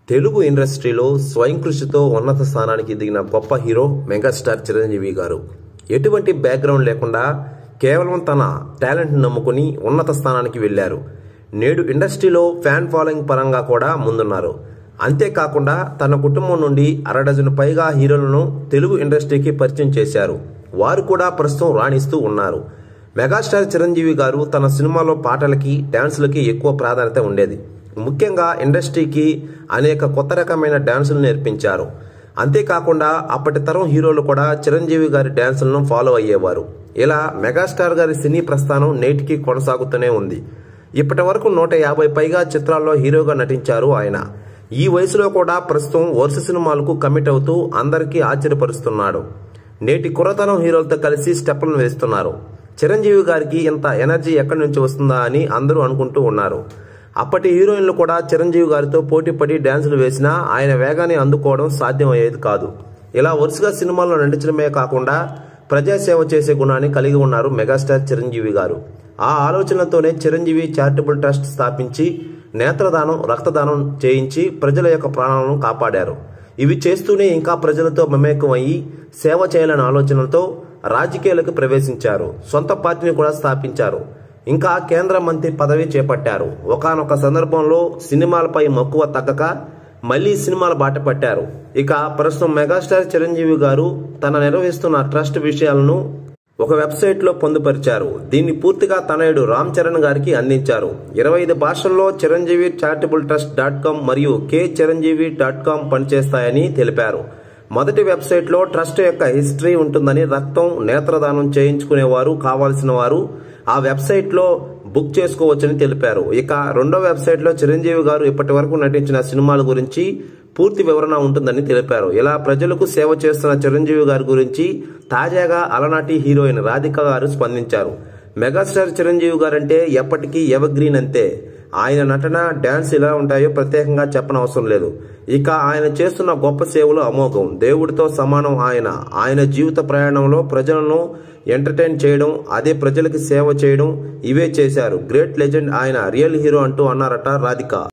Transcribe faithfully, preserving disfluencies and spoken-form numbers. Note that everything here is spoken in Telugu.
తెలుగు ఇండస్ట్రీలో స్వయం కృషితో ఉన్నత స్థానానికి దిగిన గొప్ప హీరో మెగాస్టార్ చిరంజీవి గారు. ఎటువంటి బ్యాక్గ్రౌండ్ లేకుండా కేవలం తన టాలెంట్ నమ్ముకుని ఉన్నత స్థానానికి వెళ్లారు. నేడు ఇండస్ట్రీలో ఫ్యాన్ ఫాలోయింగ్ పరంగా కూడా ముందున్నారు. అంతేకాకుండా తన కుటుంబం నుండి అరడజను పైగా హీరోలను తెలుగు ఇండస్ట్రీకి పరిచయం చేశారు. వారు కూడా ప్రస్తుతం రాణిస్తూ ఉన్నారు. మెగాస్టార్ చిరంజీవి గారు తన సినిమాలో పాటలకి, డాన్సులకి ఎక్కువ ప్రాధాన్యత ఉండేది. ముఖ్యంగా ఇండస్ట్రీకి అనేక కొత్త రకమైన డాన్సులు నేర్పించారు. అంతేకాకుండా అప్పటి తరం హీరోలు కూడా చిరంజీవి గారి డాన్సులను ఫాలో అయ్యేవారు. ఇలా మెగాస్టార్ గారి సినీ ప్రస్థానం నేటికి కొనసాగుతూనే ఉంది. ఇప్పటి వరకు నూట యాభై పైగా చిత్రాల్లో హీరోగా నటించారు ఆయన. ఈ వయసులో కూడా ప్రస్తుతం వరుస సినిమాలకు కమిట్ అవుతూ అందరికీ ఆశ్చర్యపరుస్తున్నాడు. నేటి కుర్రతనం హీరోలతో కలిసి స్టెప్పులను వేస్తున్నారు. చిరంజీవి గారికి ఇంత ఎనర్జీ ఎక్కడి నుంచి వస్తుందా అని అందరూ అనుకుంటూ ఉన్నారు. అప్పటి హీరోయిన్లు కూడా చిరంజీవి గారితో పోటీపడి డ్యాన్సులు వేసినా ఆయన వేగాన్ని అందుకోవడం సాధ్యం అయ్యేది కాదు. ఇలా వరుసగా సినిమాల్లో నటించడమే కాకుండా ప్రజాసేవ చేసే గుణాన్ని కలిగి ఉన్నారు మెగాస్టార్ చిరంజీవి గారు. ఆ ఆలోచనలతోనే చిరంజీవి చారిటబుల్ ట్రస్ట్ స్థాపించి నేత్రదానం, రక్తదానం చేయించి ప్రజల యొక్క ప్రాణాలను కాపాడారు. ఇవి చేస్తూనే ఇంకా ప్రజలతో మమేకం అయ్యి సేవ చేయాలనే ఆలోచనలతో రాజకీయాలకు ప్రవేశించారు. సొంత పార్టీని కూడా స్థాపించారు. ఇంకా కేంద్ర మంత్రి పదవి చేపట్టారు. ఒకానొక సందర్భంలో సినిమాలపై మక్కువ తగ్గక మళ్లీ సినిమాల బాట పట్టారు. ఇక ప్రస్తుతం మెగాస్టార్ చిరంజీవి గారు తన నిర్వహిస్తున్న ట్రస్ట్ విషయాలను ఒక వెబ్సైట్ లో పొందుపరిచారు. దీన్ని పూర్తిగా తనయుడు రామ్ చరణ్ గారికి అందించారు. ఇరవై ఐదు భాషల్లో Chiranjeevi charitable trust dot com మరియు కే చిరంజీవి డాట్ కామ్ పనిచేస్తాయని తెలిపారు. మొదటి వెబ్సైట్ లో ట్రస్ట్ యొక్క హిస్టరీ ఉంటుందని, రక్తం, నేత్రదానం చేయించుకునేవారు కావాల్సిన వారు ఆ వెబ్సైట్ లో బుక్ చేసుకోవచ్చని తెలిపారు. ఇక రెండో వెబ్సైట్ లో చిరంజీవి గారు ఇప్పటి వరకు నటించిన సినిమాల గురించి పూర్తి వివరణ ఉంటుందని తెలిపారు. ఇలా ప్రజలకు సేవ చేస్తున్న చిరంజీవి గారి గురించి తాజాగా అలనాటి హీరోయిన్ రాధిక గారు స్పందించారు. మెగాస్టార్ చిరంజీవి గారంటే ఎప్పటికీ ఎవర్ గ్రీన్ అంతే. ఆయన నటన, డాన్స్ ఎలా ఉంటాయో ప్రత్యేకంగా చెప్పనవసరం లేదు. ఇక ఆయన చేస్తున్న గొప్ప సేవలు అమోఘం. దేవుడితో సమానం ఆయన. ఆయన జీవిత ప్రయాణంలో ప్రజలను ఎంటర్టైన్ చేయడం, అదే ప్రజలకి సేవ చేయడం, ఇవే చేశారు. గ్రేట్ లెజెండ్ ఆయన, రియల్ హీరో అంటూ అన్నారట రాధిక.